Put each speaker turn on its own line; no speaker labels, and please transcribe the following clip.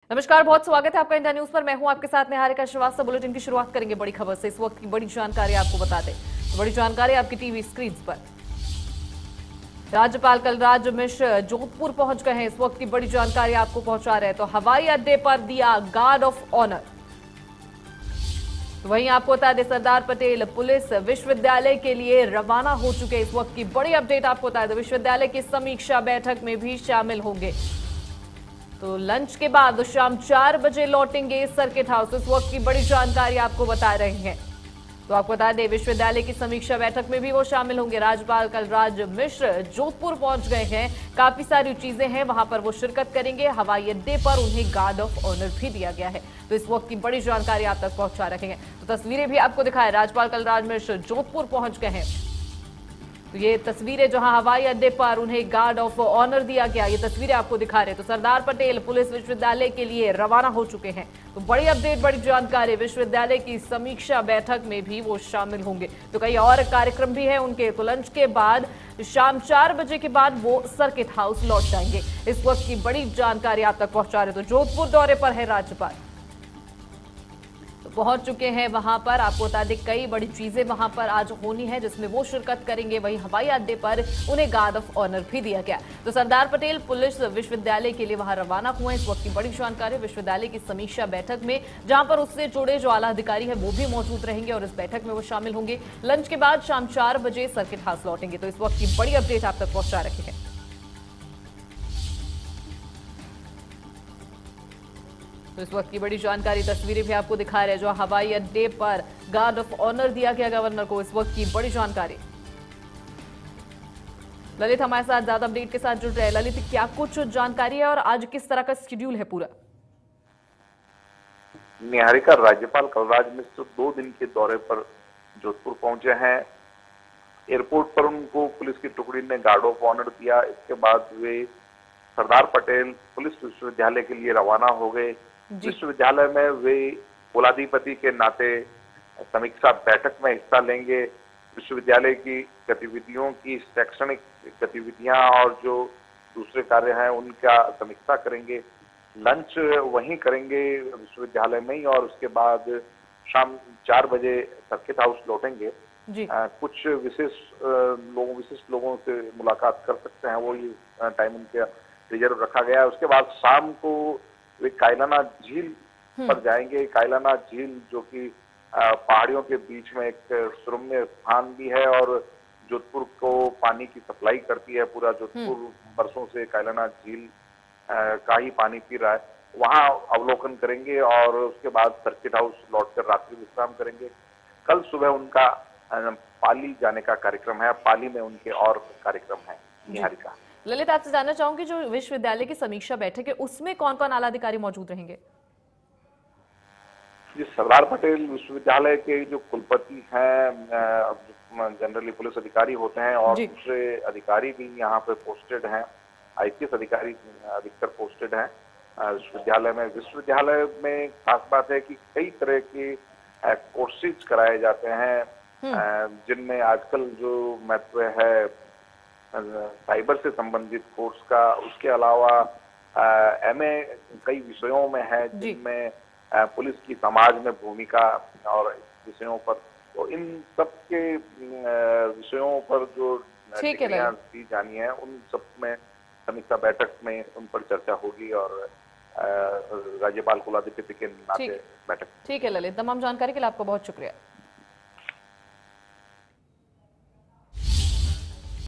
नमस्कार, बहुत स्वागत है आपका इंडिया न्यूज पर। मैं हूं आपके साथ निहारिका श्रीवास्तव। बुलेटिन की शुरुआत करेंगे बड़ी खबर से। इस वक्त की बड़ी जानकारी आपको बता दें, बड़ी जानकारी आपकी टीवी स्क्रीन पर। राज्यपाल कलराज मिश्र जोधपुर पहुंच गए हैं। इस वक्त की बड़ी जानकारी आपको पहुंचा रहे हैं। तो हवाई अड्डे पर दिया गार्ड ऑफ ऑनर। वहीं आपको बता दें, सरदार पटेल पुलिस विश्वविद्यालय के लिए रवाना हो चुके। इस वक्त की बड़ी अपडेट आपको बता दें, विश्वविद्यालय की समीक्षा बैठक में भी शामिल होंगे। तो लंच के बाद शाम 4 बजे लौटेंगे सर्किट हाउस। इस वक्त की बड़ी जानकारी आपको बता रहे हैं। तो आपको बता दें, विश्वविद्यालय की समीक्षा बैठक में भी वो शामिल होंगे। राज्यपाल कलराज मिश्र जोधपुर पहुंच गए हैं। काफी सारी चीजें हैं, वहां पर वो शिरकत करेंगे। हवाई अड्डे पर उन्हें गार्ड ऑफ ऑनर भी दिया गया है। तो इस वक्त की बड़ी जानकारी आप तक पहुंचा रखेंगे। तो तस्वीरें भी आपको दिखाएं, राज्यपाल कलराज मिश्र जोधपुर पहुंच गए हैं। तो ये तस्वीरें जहां हवाई अड्डे पर उन्हें गार्ड ऑफ ऑनर दिया गया, ये तस्वीरें आपको दिखा रहे हैं। तो सरदार पटेल पुलिस विश्वविद्यालय के लिए रवाना हो चुके हैं। तो बड़ी अपडेट, बड़ी जानकारी, विश्वविद्यालय की समीक्षा बैठक में भी वो शामिल होंगे। तो कई और कार्यक्रम भी है उनके। तो लंच के बाद शाम 4 बजे के बाद वो सर्किट हाउस लौट जाएंगे। इस वक्त की बड़ी जानकारी आप तक पहुंचा रहे। तो जोधपुर दौरे पर है राज्यपाल, पहुंच चुके हैं वहां पर। आपको बता दें, कई बड़ी चीजें वहां पर आज होनी है जिसमें वो शिरकत करेंगे। वहीं हवाई अड्डे पर उन्हें गार्ड ऑफ ऑनर भी दिया गया। तो सरदार पटेल पुलिस विश्वविद्यालय के लिए वहां रवाना हुए। इस वक्त की बड़ी जानकारी, विश्वविद्यालय की समीक्षा बैठक में जहां पर उससे जुड़े जो आला अधिकारी है वो भी मौजूद रहेंगे और इस बैठक में वो शामिल होंगे। लंच के बाद शाम 4 बजे सर्किट हाउस लौटेंगे। तो इस वक्त की बड़ी अपडेट आप तक पहुंचा रखे हैं। तो इस वक्त की बड़ी जानकारी, तस्वीरें भी आपको दिखा रहे हैं, जो हवाई अड्डे पर गार्ड ऑफ ऑनर दिया गया गवर्नर को। इस वक्त की बड़ी जानकारी। ललित हमारे साथ ज्यादा अपडेट के साथ जुड़ रहे हैं। ललित, क्या कुछ जानकारी है और आज किस तरह का शेड्यूल है पूरा?
निहारिका, राज्यपाल कलराज मिश्र 2 दिन के दौरे पर जोधपुर पहुंचे हैं। एयरपोर्ट पर उनको पुलिस की टुकड़ी ने गार्ड ऑफ ऑनर दिया। इसके बाद वे सरदार पटेल पुलिस विश्वविद्यालय के लिए रवाना हो गए। विश्वविद्यालय में वे कुलाधिपति के नाते समीक्षा बैठक में हिस्सा लेंगे। विश्वविद्यालय की गतिविधियों की, शैक्षणिक गतिविधियां और जो दूसरे कार्य हैं उनका समीक्षा करेंगे। लंच वहीं करेंगे विश्वविद्यालय में ही, और उसके बाद शाम 4 बजे सर्किट हाउस लौटेंगे। कुछ विशिष्ट लोगों से मुलाकात कर सकते हैं, वो ये टाइम उनके रिजर्व रखा गया है। उसके बाद शाम को वे कायलाना झील पर जाएंगे। कायलाना झील जो कि पहाड़ियों के बीच में एक सुरम्य स्थान भी है और जोधपुर को पानी की सप्लाई करती है। पूरा जोधपुर बरसों से कायलाना झील का ही पानी पी रहा है। वहां अवलोकन करेंगे और उसके बाद सर्किट हाउस लौटकर रात्रि विश्राम करेंगे। कल सुबह उनका पाली जाने का कार्यक्रम है। पाली में उनके और कार्यक्रम है। निहारिका,
ललित, आपसे जानना चाहूंगी, जो विश्वविद्यालय की समीक्षा बैठक है उसमें कौन कौन आला अधिकारी मौजूद रहेंगे?
जी, सरदार पटेल विश्वविद्यालय के जो कुलपति हैं जनरली पुलिस अधिकारी होते हैं और दूसरे अधिकारी भी यहाँ पे पोस्टेड हैं। आईपीएस अधिकारी अधिकतर पोस्टेड हैं विश्वविद्यालय में। विश्वविद्यालय में खास बात है कि कई तरह के कोर्सेज कराए जाते हैं, जिनमें आजकल जो महत्व है साइबर से संबंधित कोर्स का। उसके अलावा एमए कई विषयों में है, जिनमें पुलिस की समाज में भूमिका और विषयों पर। तो इन सब के विषयों पर जो डिग्रियां दी जानी है, उन सब में समीक्षा बैठक में उन पर चर्चा होगी और राज्यपाल कुलाधिपति के नाते बैठक।
ठीक है ललित, तमाम जानकारी के लिए आपका बहुत शुक्रिया।